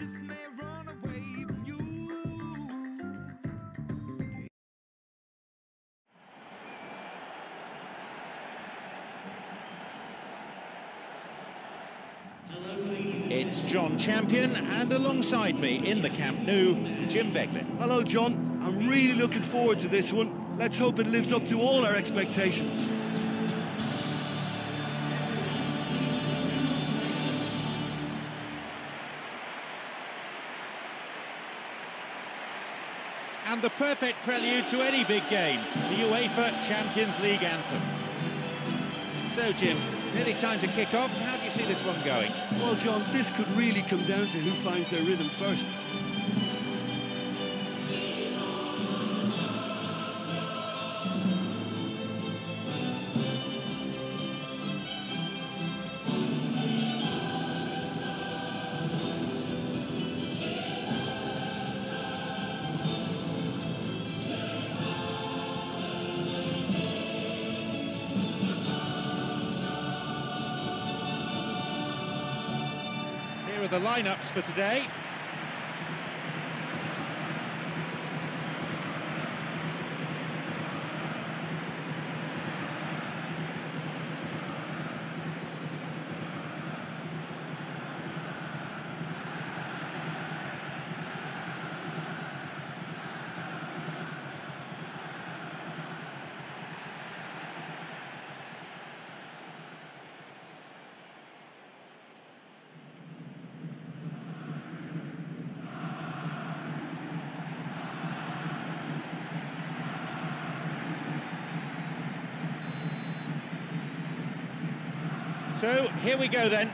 just may run away from you. It's John Champion, and alongside me in the Camp Nou, Jim Beglin. Hello, John. I'm really looking forward to this one. Let's hope it lives up to all our expectations. And the perfect prelude to any big game, the UEFA Champions League anthem. So, Jim, nearly time to kick off. How do you see this one going? Well, John, this could really come down to who finds their rhythm first. Here are the lineups for today. So, here we go then.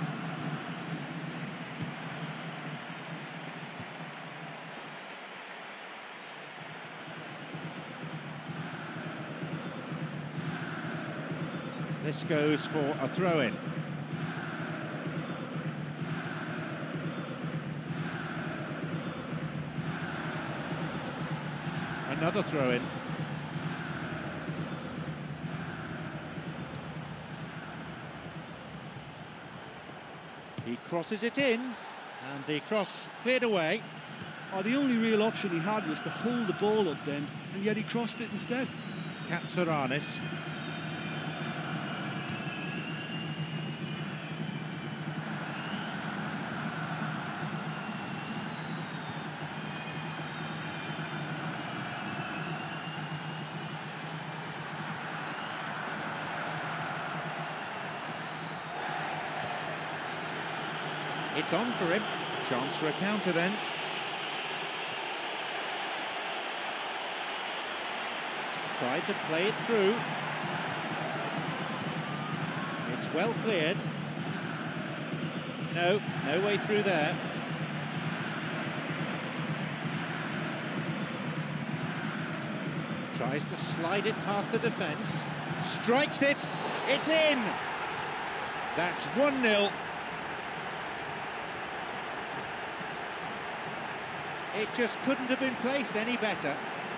This goes for a throw-in. Another throw-in. He crosses it in, and the cross cleared away. Oh, the only real option he had was to hold the ball up then, and yet he crossed it instead. Katsouras. It's on for him. Chance for a counter then. Tried to play it through. It's well cleared. No way through there. Tries to slide it past the defence. Strikes it. It's in. That's 1-0. It just couldn't have been placed any better.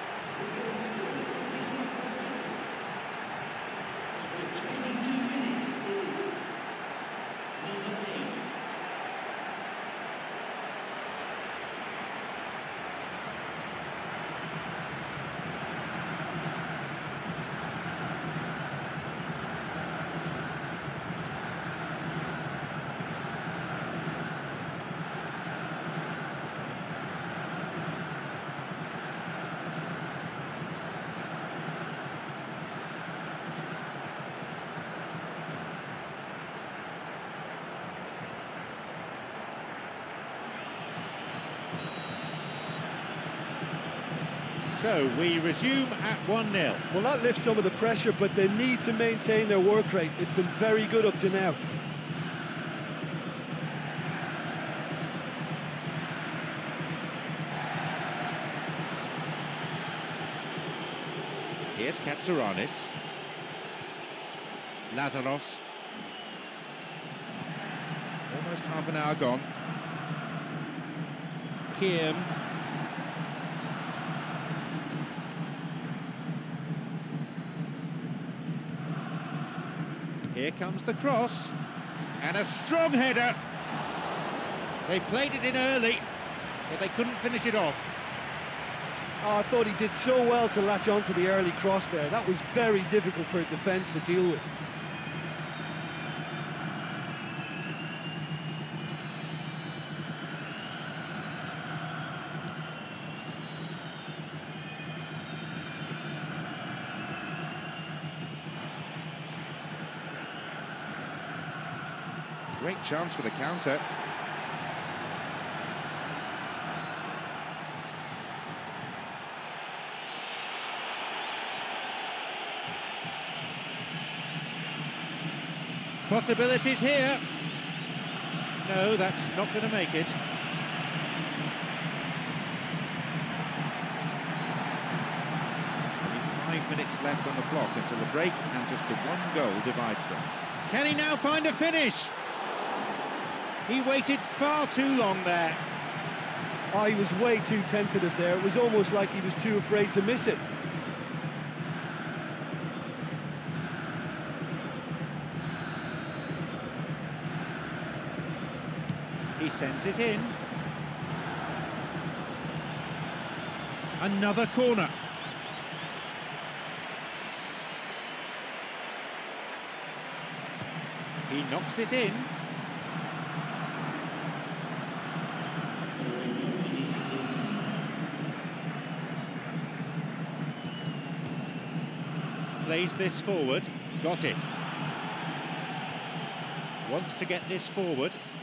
So we resume at 1-0. Well, that lifts some of the pressure, but they need to maintain their work rate. It's been very good up to now. Here's Katsouras. Lazaros. Almost half an hour gone. Kim. Here comes the cross, and a strong header. They played it in early, but they couldn't finish it off. Oh, I thought he did so well to latch onto the early cross there. That was very difficult for a defence to deal with. Great chance for the counter. Possibilities here. No, that's not going to make it. Only 5 minutes left on the clock until the break, and just the one goal divides them. Can he now find a finish? He waited far too long there. Oh, he was way too tentative there. It was almost like he was too afraid to miss it. He sends it in. Another corner. He knocks it in. Plays this forward. Got it. Wants to get this forward.